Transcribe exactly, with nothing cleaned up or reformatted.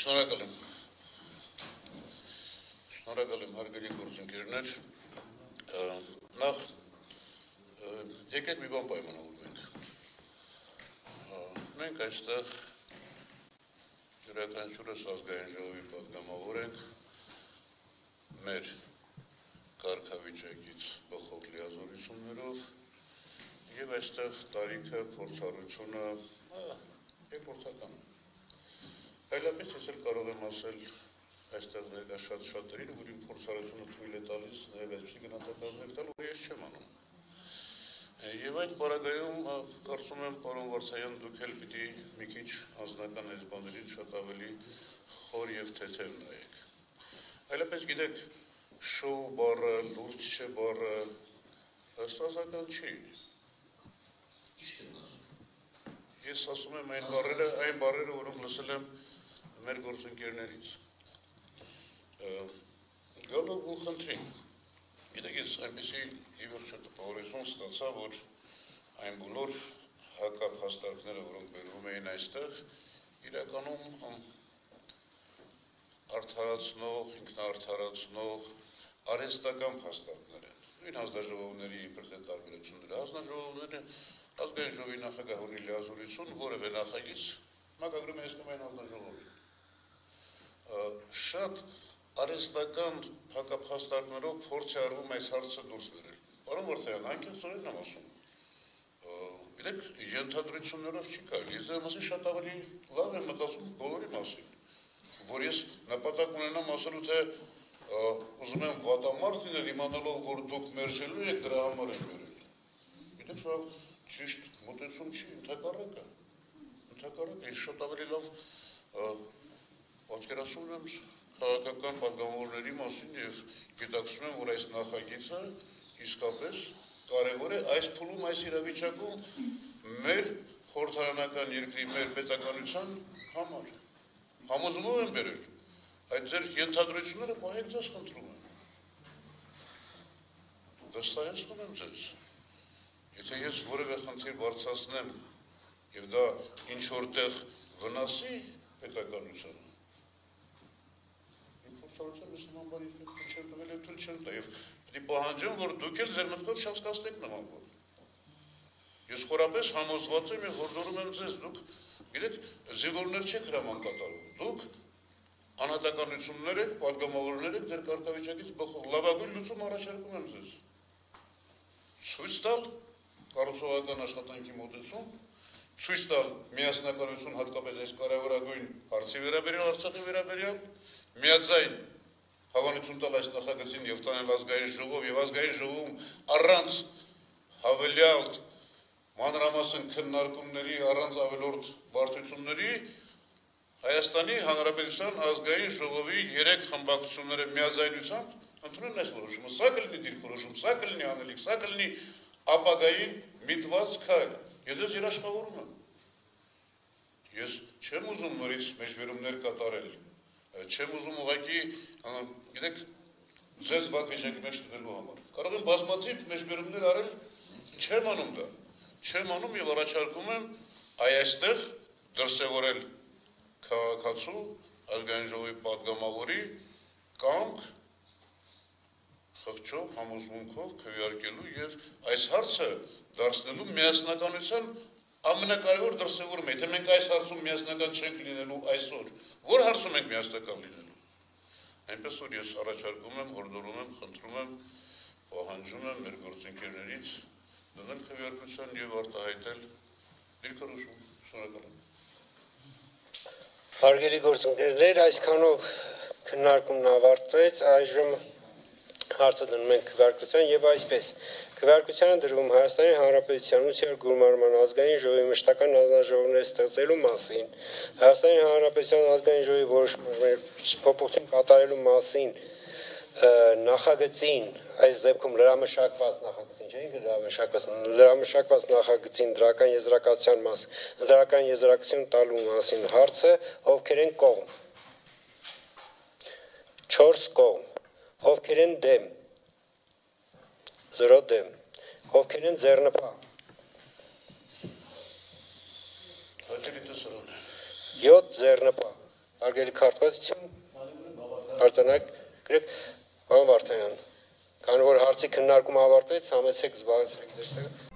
Շնորհակալ եմ։ Շնորհակալ եմ հարգելի գործընկերներ։ Նախ եկեք մի բան պայմանավորվենք։ Մենք այստեղ յուրաքանչյուրս ազգային ժողովի պատգամավոր ենք մեր կարգավիճակից բխող լիազորություններով եւ այստեղ տարիքը, փորձառությունը երկրորդական է։ Այլապես ես էլ կարող եմ ասել այստեղ ներկա շատ շատերին, որ իմ փորձառությունը թույլ է տալիս նաեւ այսպիսի գնահատականներ տալ, որ ես չեմ անում։ Եվ այդ պարագայում կարծում եմ, պարոն Վարդանյան, դուք էլ պիտի մի քիչ անձնական այս բաներին շատ ավելի խոր եւ թեթև նայեք։ Այլապես գիտեք, շոու բառը, լուրջ չէ բառը հստակական չի։ Ես ասում եմ այն բառերը, այն բառերը, որոնք լսել եմ մեր գործընկերներից։ Գալով ու խնդրին։ Գիտեք, ես այնպեսի ի վերջո տպավորություն ստացա, որ այն բոլոր հակափաստարկները, որոնք բերվում էին այստեղ, իրականում արդարացնող, ինքնաարդարացնող, արհեստական փաստարկներ են։ Նույն հանձնաժողովների իբր թե տարբերությունները, հանձնաժողովները ազգային ժողովի նախագահ ունի լիազորություն, որևէ նախագիծ մակագրում է այսքան այն հանձնաժողովին։ Շատ արհեստական հակափաստարկներով փորձ է արվում այս հարցը դուրս բերել։ Պարոն Վարդանյան, անկեղծորեն եմ ասում։ Գիտեք, ենթադրություններով չի կարելի։ Ես դեռ մասին շատ ավելի լավ եմ մտածում բոլորի մասին, որ ես նպատակ ունենամ ասելու, թե ուզում եմ վատամարդ լինել, իմանալով, որ դուք մերժելու եք, դրա համար եմ բերել։ Գիտեք, սա ճիշտ մոտեցում չի, ընդհակառակը։ Ընդհակառակը, ես շատ ավելի լավ պատկերացնում եմ քաղաքական պատգամավորների մասին եւ գիտակցում եմ, որ այս նախագիծը իսկապես կարևոր է այս փուլում, այս իրավիճակում մեր խորհրդարանական երկրի, մեր պետականության համար։ Համոզումով եմ բերել, այդ ձեր ենթադրությունները պահեք ձեզ խնդրում եմ։ Վստահեցնում եմ ձեզ, եթե ես որևէ խնդիր բարձրացնեմ եւ դա ինչ որտեղ վնասի պետականությանը, ես նման բանի թույլ չեմ տվել եւ թույլ չեմ տա եւ պիտի պահանջեմ, որ դուք էլ ձեր մտքով չհասկացնեք նման բան։ Ես խորապես համոզված եմ եւ հորդորում եմ ձեզ, դուք գիտեք, զինվորներ չեք հրաման կատարում, դուք անհատականություններ եք, պատգամավորներ եք, ձեր կարգավիճակից բխող լավագույն լուծում առաջարկում եմ ձեզ։ Ցույց տալ կառուցողական աշխատանքի մոտեցում, ցույց տալ միասնականություն հատկապես այս կարևորագույն հարցի վերաբերյալ, Արցախի վերաբերյալ, միաձայն հավանություն տալ այս նախագծին եւ տանել ազգային ժողով եւ ազգային ժողովում առանց հավելյալ մանրամասն քննարկումների, առանց ավելորդ բարդությունների Հայաստանի Հանրապետության ազգային ժողովի երեք խմբագրությունները միաձայնությամբ ընդունել այս որոշումը։ Սա կլինի դիրքորոշում, սա կլինի անելիք, սա կլինի ապագային միտված քայլ։ Ես ձեզ երաշխավորում եմ։ Ես չեմ ուզում նորից մեջբերումներ կատարել, չեմ ուզում ուղղակի, գիտեք, ձեզ վատ վիճակի մեջ դնելու համար։ Կարող եմ բազմաթիվ մեջբերումներ արել, չեմ անում դա, չեմ անում եւ առաջարկում եմ այստեղ դրսևորել քաղաքացու, ազգային ժողովի պատգամավորի կամք, խղճով, համոզմունքով քվեարկելու եւ այս հարցը դարձնելու միասնականության ամենակարևոր դրսևորումը։ Եթե մենք այս հարցում միասնական չենք լինելու այսօր, որ հարցում ենք միասնական լինելու։ Այնպես որ ես առաջարկում եմ, հորդորում եմ, խնդրում եմ, պահանջում եմ մեր գործընկերներից դնել քվեարկության եւ արտահայտել դիրքորոշում։ Շնորհակալ եմ։ Հարգելի գործընկերներ, այսքանով քննարկումն ավարտվեց, այժմ հարցը դնում ենք քվեարկության եւ այսպես քվեարկությանը դրվում Հայաստանի Հանրապետության ուսումնասիրական գումարման ազգային ժողովի մշտական հանձնաժողովներ ստեղծելու մասին, Հայաստանի Հանրապետության ազգային ժողովի որոշումների փոփոխություն կատարելու մասին նախագծին, այս դեպքում լրամշակված նախագծին, չէ՞ լրամշակված, լրամշակված նախագծին դրական եզրակացության մասին, դրական եզրակացություն տալու մասին հարցը ովքեր են կողմ։ չորս կողմ, ովքեր են դեմ, զրո դեմ, ովքեր են ձեռնպահ, յոթ ձեռնպահ, Հարգելի քարտուղարություն, արձանագրեք, պարոն Վարդանյան, քանի որ հարցի քննարկումը ավարտվեց, համեցեք զբաղեցրեք ձեր տեղը։